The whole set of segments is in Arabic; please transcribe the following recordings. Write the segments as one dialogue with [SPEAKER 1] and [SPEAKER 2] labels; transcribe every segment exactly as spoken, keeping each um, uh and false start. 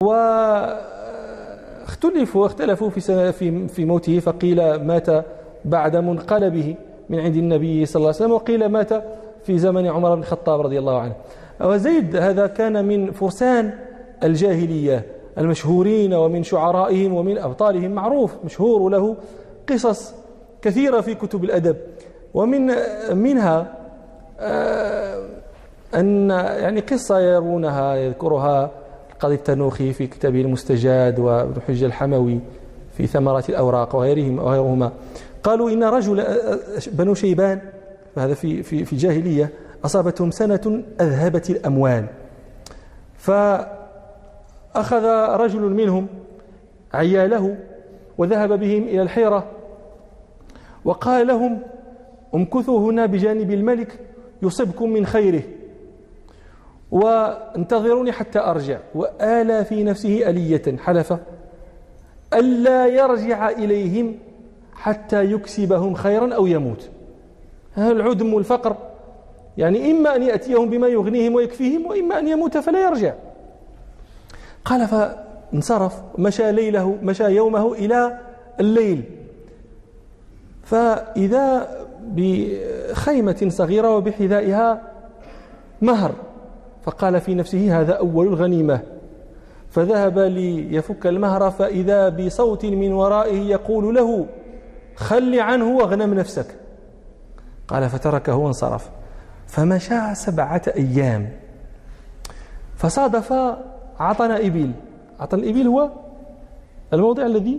[SPEAKER 1] واختلفوا واختلفوا في في في موته، فقيل مات بعد منقلبه من عند النبي صلى الله عليه وسلم، وقيل مات في زمن عمر بن الخطاب رضي الله عنه. وزيد هذا كان من فرسان الجاهلية المشهورين، ومن شعرائهم ومن أبطالهم، معروف مشهور، وله قصص كثيرة في كتب الأدب، ومن منها أن يعني قصة يرونها يذكرها القاضي التنوخي في كتابه المستجاد، وابن حجة الحموي في ثمرات الأوراق وغيرهم وغيرهما. قالوا إن رجل بنو شيبان، هذا في في في الجاهلية، أصابتهم سنة أذهبت الأموال، فأخذ رجل منهم عياله وذهب بهم إلى الحيرة، وقال لهم: امكثوا هنا بجانب الملك يصبكم من خيره، وانتظروني حتى أرجع. وآلى في نفسه ألية، حلف ألا يرجع إليهم حتى يكسبهم خيرا أو يموت. هذا العدم والفقر، يعني إما أن يأتيهم بما يغنيهم ويكفيهم، وإما أن يموت فلا يرجع. قال فانصرف، مشى ليله مشى يومه إلى الليل، فإذا بخيمة صغيرة وبحذائها مهر، فقال في نفسه: هذا أول الغنيمة. فذهب ليفك المهر، فإذا بصوت من ورائه يقول له: خل عنه واغنم نفسك. قال فتركه وانصرف، فمشى سبعة أيام، فصادف عطن إبل. عطن الإبل هو الموضع الذي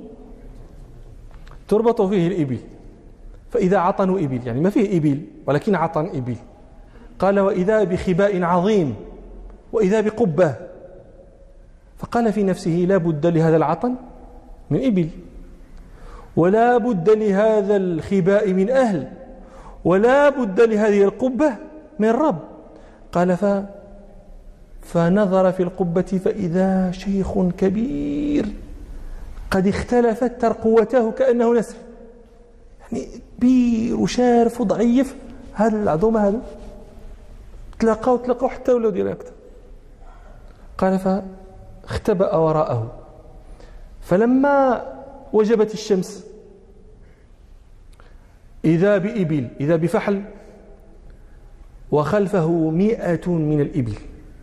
[SPEAKER 1] تربط فيه الإبل، فإذا عطنوا إبل، يعني ما فيه إبل ولكن عطن إبل. قال: وإذا بخباء عظيم، وإذا بقبة. فقال في نفسه: لا بد لهذا العطن من إبل، ولا بد لهذا الخباء من أهل، ولا بد لهذه القبة من رب. قال ف... فنظر في القبة فإذا شيخ كبير قد اختلفت ترقوته كأنه نسر، يعني كبير وشارف وضعيف. هذا العظومة هذا تلاقوا تلاقوا حتى ولو ديال هكذا. قال فاختبأ وراءه، فلما وجبت الشمس إذا بإبل، إذا بفحل، وخلفه مئة من الإبل،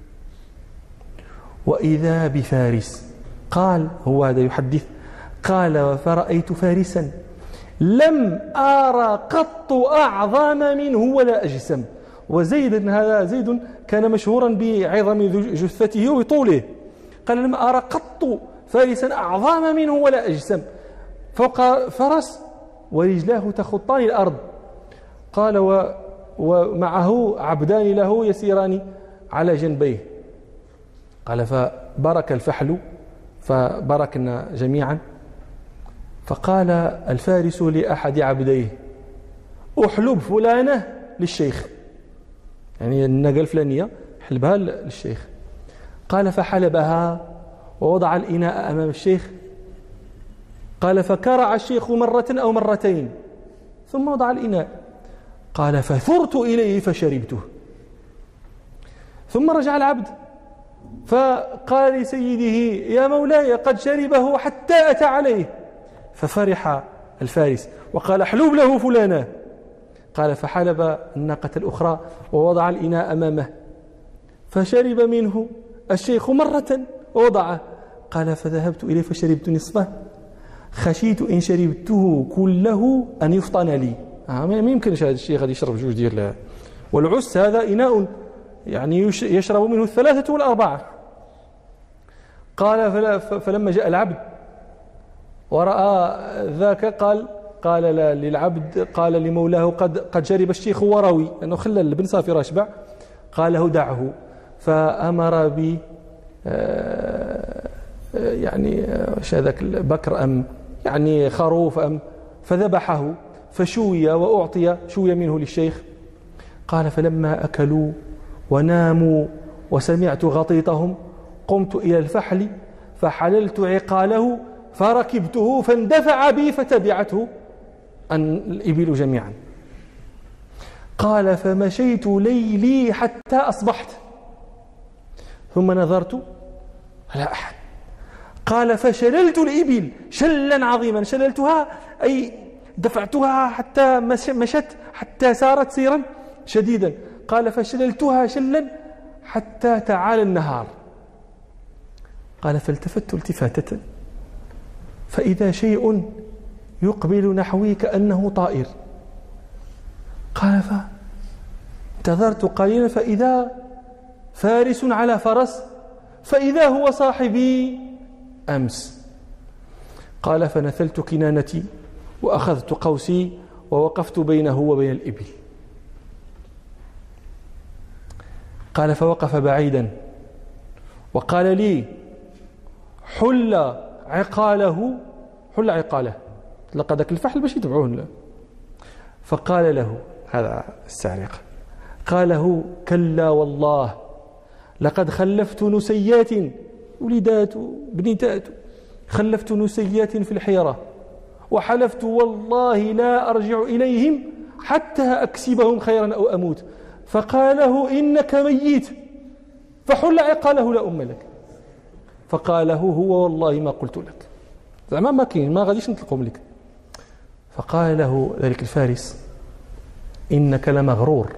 [SPEAKER 1] وإذا بفارس. قال هو هذا يحدث، قال: فرأيت فارسا لم أرى قط أعظم منه ولا أجسم. وزيد هذا زيد كان مشهورا بعظم جثته وطوله. قال: لم أرى قط فارسا أعظم منه ولا أجسم، فوق فرس ورجلاه تخطان الأرض. قال: و ومعه عبدان له يسيران على جنبيه. قال: فبرك الفحل، فبركنا جميعا. فقال الفارس لأحد عبديه: أحلب فلانة للشيخ، يعني الناقة الفلانية حلبها للشيخ. قال: فحلبها ووضع الإناء أمام الشيخ. قال: فكرع الشيخ مرة أو مرتين ثم وضع الإناء. قال: فثرت إليه فشربته. ثم رجع العبد فقال لسيده: يا مولاي قد شربه حتى أتى عليه. ففرح الفارس وقال: احلب له فلانة. قال: فحلب الناقة الأخرى ووضع الإناء أمامه، فشرب منه الشيخ مرة ووضعه. قال: فذهبت إليه فشربت نصفه، خشيت إن شربته كله أن يفطن لي. آه ما يمكنش هذا الشيخ غادي يشرب جوج ديال، والعس هذا إناء يعني يشرب منه الثلاثة والأربعة. قال: فلما جاء العبد ورأى ذاك قال قال للعبد قال لمولاه: قد قد شرب الشيخ وروي، لأنه خلى الابن صافي راشبع. قال له: دعه. فأمر ب يعني واش هذاك البكر أم يعني خروف أم، فذبحه فشوي وأعطي شوي منه للشيخ. قال: فلما أكلوا وناموا وسمعت غطيطهم قمت إلى الفحل فحللت عقاله فركبته فاندفع بي فتبعته الإبل جميعا. قال: فمشيت ليلي حتى أصبحت، ثم نظرت لا أحد، قال فشللت الإبل شلا عظيما، شللتها أي دفعتها حتى مشت حتى سارت سيرا شديدا. قال فشللتها شلا حتى تعالى النهار. قال فالتفت التفاتة فإذا شيء يقبل نحوي كأنه طائر. قال فانتظرت قليلا فإذا فارس على فرس فإذا هو صاحبي أمس. قال فنثلت كنانتي وأخذت قوسي ووقفت بينه وبين الإبل. قال فوقف بعيدا وقال لي حل عقاله، حل عقاله لقد ذاك الفحل باش يتبعوه له. فقال له هذا السارق، قال له كلا والله لقد خلفت نسيات ولدات بنتات، خلفت نسيات في الحيرة وحلفت والله لا أرجع إليهم حتى أكسبهم خيرا أو أموت. فقال له إنك ميت فحل عقاله لا أم لك. فقال له هو والله ما قلت لك، زعما ما كاين ما غاديش نطلقهم لك. فقال له ذلك الفارس إنك لمغرور،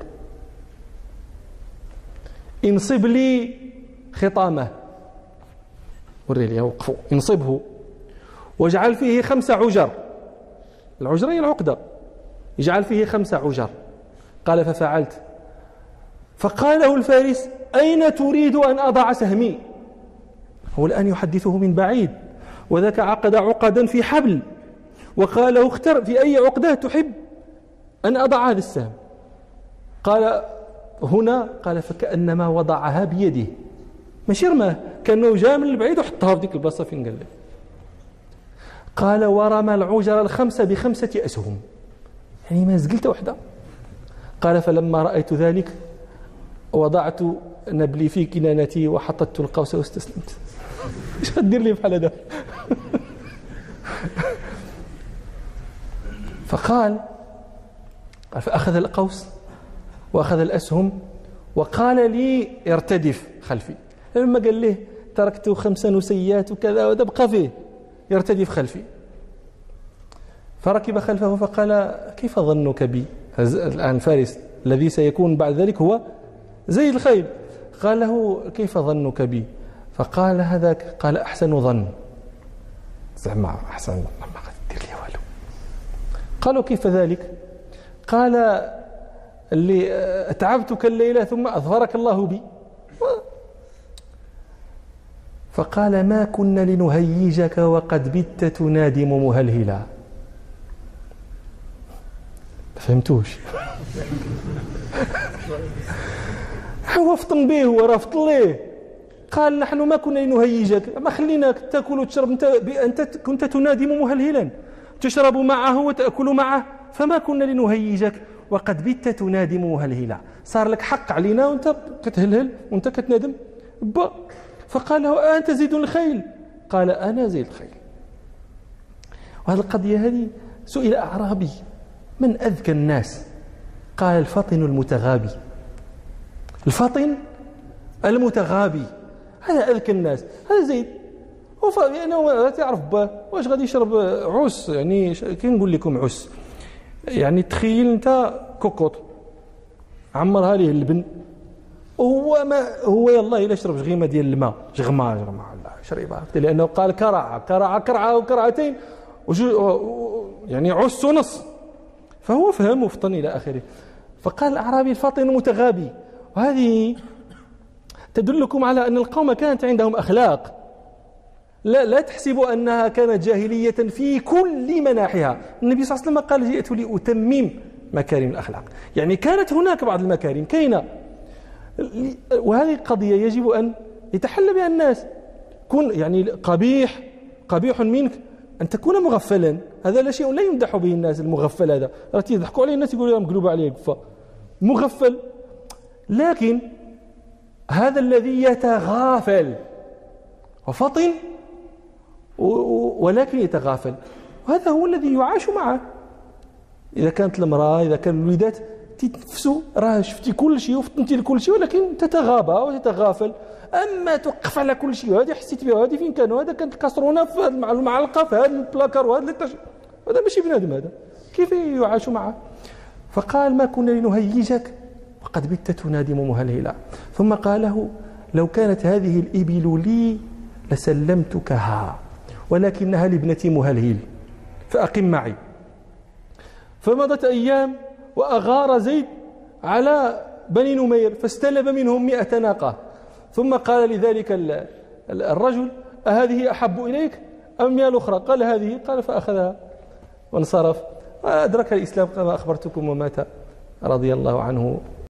[SPEAKER 1] انصب لي خطامه، وري لي وقفوا، انصبه واجعل فيه خمس عجر، العجرة هي العقدة، اجعل فيه خمس عجر. قال ففعلت. فقال له الفارس أين تريد أن أضع سهمي؟ هو الآن يحدثه من بعيد، وذاك عقد عقدا في حبل وقال له اختر في أي عقدة تحب أن أضع هذا السهم. قال هنا، قال فكأنما وضعها بيده، ماشي رماه، كأنه جاء من البعيد وحطها في ديك البلاصة فين قال له. قال ورمى العجر الخمسة بخمسة أسهم، يعني ما زقلت وحده. قال فلما رأيت ذلك وضعت نبلي في كنانتي وحطت القوس واستسلمت. ايش غدير لي بحال هذا؟ فقال قال فأخذ القوس وأخذ الأسهم وقال لي ارتدف خلفي. لما قال له تركت خمس نسيات وكذا وتبقى فيه، يرتدف خلفي. فركب خلفه فقال كيف ظنك بي؟ الآن فارس الذي سيكون بعد ذلك هو زيد الخير. قال له كيف ظنك بي؟ فقال هذاك، قال أحسن ظن، زعما أحسن ما غادير لي والو. قالوا كيف ذلك؟ قال اللي أتعبتك الليلة ثم أظفرك الله بي. فقال ما كنا لنهيجك وقد بت تنادم مهلهلا. فهمتوش؟ هو فطن به وراه فطن ليه. قال نحن ما كنا لنهيجك، ما خليناك تأكل وتشرب، أنت, أنت كنت تنادم مهلهلا تشرب معه وتأكل معه، فما كنا لنهيجك وقد بت تنادم مهلهلا. صار لك حق علينا وانت كتهلهل وانت كتنادم با. فقال له أنت زيد الخيل؟ قال أنا زيد الخيل. وهذه القضية هذه سئل أعرابي من أذكى الناس؟ قال الفطن المتغابي، الفطن المتغابي هذا أذكى الناس، هذا زيد. لأنه لا تعرف باه واش غادي يشرب عس، يعني كي نقول لكم عس، يعني تخيل أنت كوكوط عمرها ليه اللبن وهو ما هو يلا إلا شرب غيمة ديال الماء، جغما جغما لا شربها، لأنه قال كرع كرع كرعة وكرعتين يعني عس ونص، فهو فهم وفطن إلى آخره. فقال الأعرابي الفاطن المتغابي. وهذه تدلكم على أن القوم كانت عندهم أخلاق، لا لا تحسبوا أنها كانت جاهلية في كل مناحها. النبي صلى الله عليه وسلم قال جئت لأتمم مكارم الأخلاق، يعني كانت هناك بعض المكارم كاينة، وهذه قضية يجب أن يتحلى بها الناس. كن يعني قبيح قبيح منك أن تكون مغفلا، هذا لا شيء لا يمدح به الناس. المغفل هذا راه يضحكوا عليه الناس، يقولوا مقلوب عليه القفا مغفل، لكن هذا الذي يتغافل وفطن ولكن يتغافل، وهذا هو الذي يعاش معه. إذا كانت المرأة إذا كان الوليدات تنفسو راه شفتي كل شيء وفطنتي لكل شيء، ولكن تتغابى وتتغافل. اما توقف على كل شيء، وهذه حسيت بها، وهذه فين كانوا، هذا كانت الكاسرونه في هذه المعلقه في هذا البلاكار، وهذا هذا ماشي بنادم، هذا كيف يعاش معه؟ فقال ما كنا لنهيجك وقد بت تنادم مهلهلا. ثم قال له لو كانت هذه الإبل لي لسلمتكها ولكنها لابنتي مهلهل فأقم معي. فمضت أيام وأغار زيد على بني نمير فاستلب منهم مئة ناقة، ثم قال لذلك الرجل أهذه أحب إليك أم مئة الأخرى؟ قال هذه. قال فأخذها وانصرف. أدرك الإسلام كما أخبرتكم ومات رضي الله عنه